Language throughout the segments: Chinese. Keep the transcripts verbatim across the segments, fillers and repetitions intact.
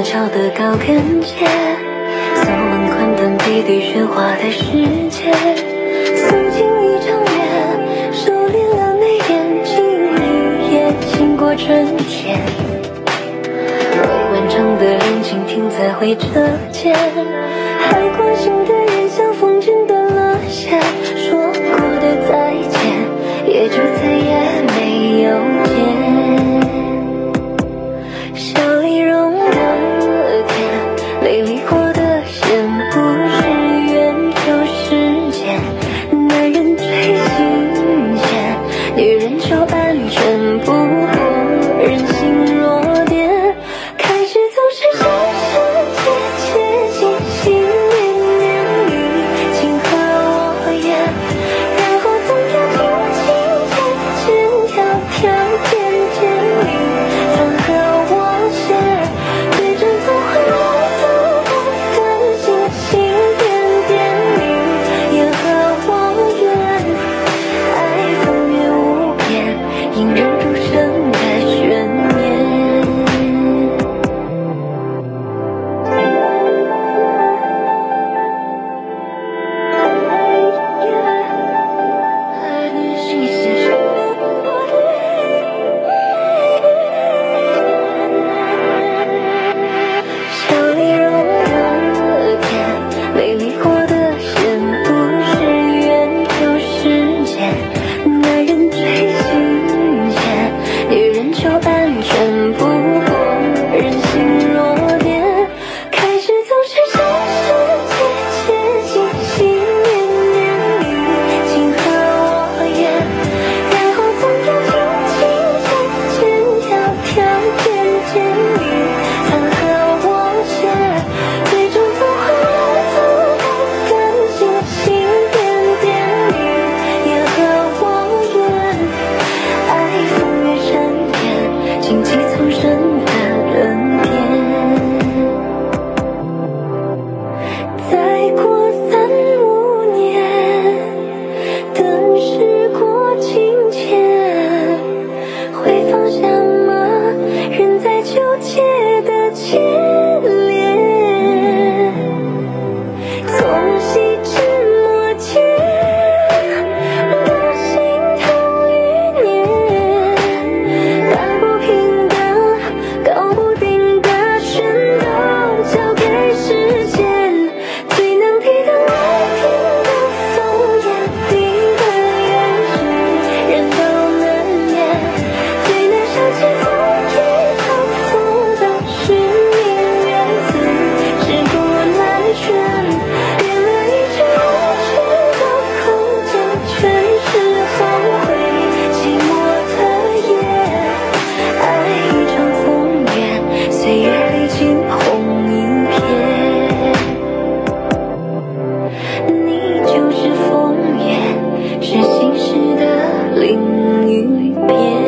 桥的高跟鞋，锁稳宽灯配对喧哗的世界，诉尽一场月，收敛了眉眼，静一夜，经过春天。未完成的恋情停在回车间，还关心的人像风筝断了线，说过的再见，也就再也没有见。笑里容的甜，美丽过的线，不是缘就是劫。男人最新鲜，女人就安全，不过人心弱点。开始总是深深切切，心心念念你情和我愿，然后总要轻轻渐渐条条渐渐里分和我写，对着总会来自的感性心点点你也和我愿，爱风月无边，引人入胜的悬念。笑里容的甜，美丽过的线，不是缘就是劫。男人最新鲜，女人就安全，不过人心弱点。开始总是深深切切，心心念念你情和我愿，然后总要轻轻渐渐条条渐渐你分和我写，最终总会来自的感性心点点你也和我愿，爱风月善变，荆棘丛生的人变。再过三五年，等时过境迁，会放下吗？人在纠结的牵连，从细至末节，的心头余念，打不平的，搞不定的，全都交给时间。最能抵挡爱情的风眼，定的原是人都难免，最难舍弃风雨重复的是命缘字，只顾难全，变了一句一句的空间，全是后悔寂寞的夜。爱一场风月，岁月里惊鸿一瞥，你就是风月，是心事的另一边。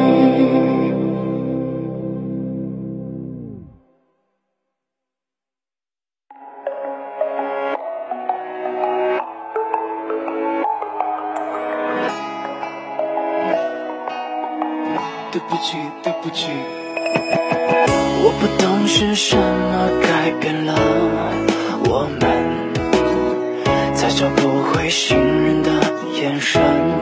对不起，对不起，我不懂是什么改变了我们，才找不回信任的眼神。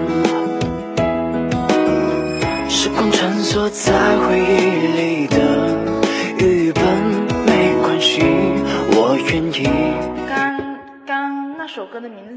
时光穿梭在回忆里的剧本，没关系，我愿意。 刚刚那首歌的名字